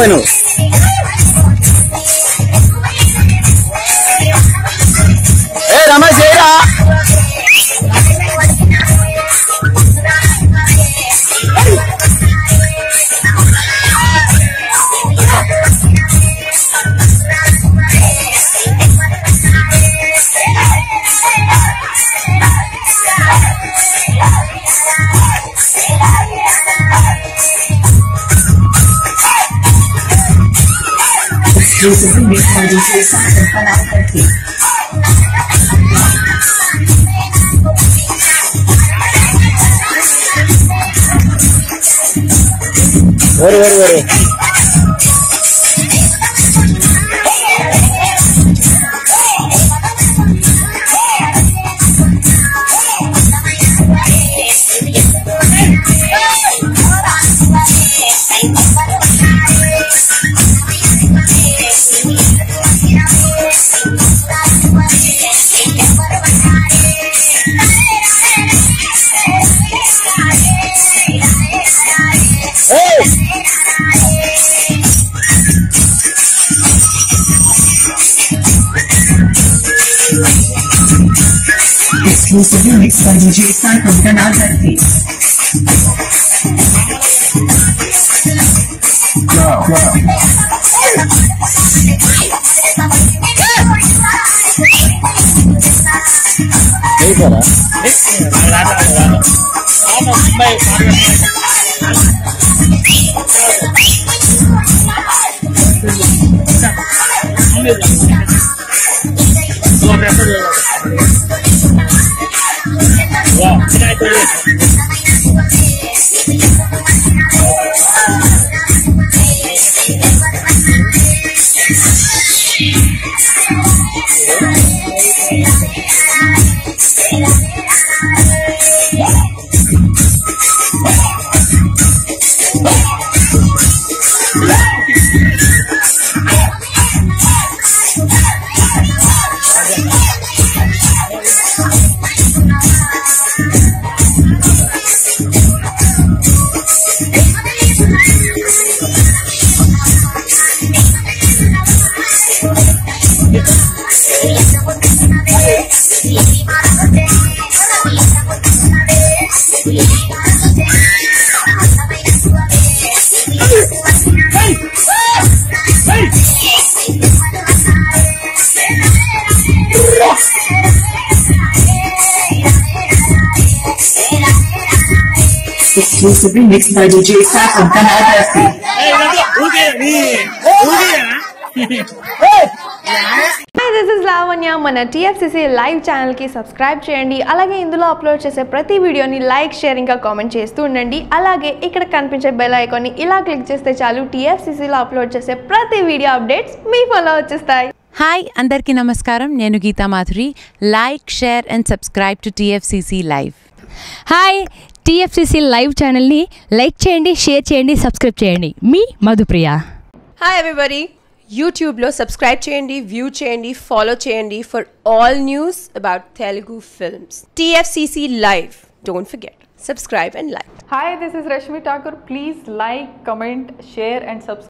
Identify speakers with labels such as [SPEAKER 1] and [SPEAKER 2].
[SPEAKER 1] చేస్తావు నువ్వు? ఏ రమేష్ చేయరా?
[SPEAKER 2] Exclusively mixed by DJ Sasan Panakarti.
[SPEAKER 1] Very.
[SPEAKER 2] Exclusively mixed by DJ Sasan Panakarti. Exclusively mixed by DJ Sasan Panakarti.
[SPEAKER 3] Hi, this is Lavanya. మన TFCC live channel కి subscribe చేయండి. అలాగే ఇందులో upload చేసే ప్రతి వీడియోని లైక్, షేర్ ఇంకా కామెంట్ చేస్తూ ఉండండి. అలాగే ఇక్కడ కనిపించే బెల్ ఐకాన్ ని ఇలా క్లిక్ చేస్తే చాలు TFCC లో అప్లోడ్ చేసే ప్రతి వీడియో అప్డేట్స్ మీ ఫోన్లో వచ్చేస్తాయి.
[SPEAKER 4] హాయ్ అందరికీ నమస్కారం. నేను Geetha Madhuri. Like, share and subscribe to TFCC live.
[SPEAKER 5] Hi, TFCC live ఛానల్ని లైక్ చేయండి, షేర్ చేయండి, సబ్స్క్రైబ్ చేయండి. మీ మధుప్రియ.
[SPEAKER 6] హాయ్ ఎవ్రీబడి, యూట్యూబ్లో సబ్స్క్రైబ్ చేయండి, వ్యూ చేయండి, ఫాలో చేయండి for all news about Telugu films. TFCC live, don't forget, subscribe and like.
[SPEAKER 7] Hi, this is Rashmi Thakur. Please like, comment, share and subscribe.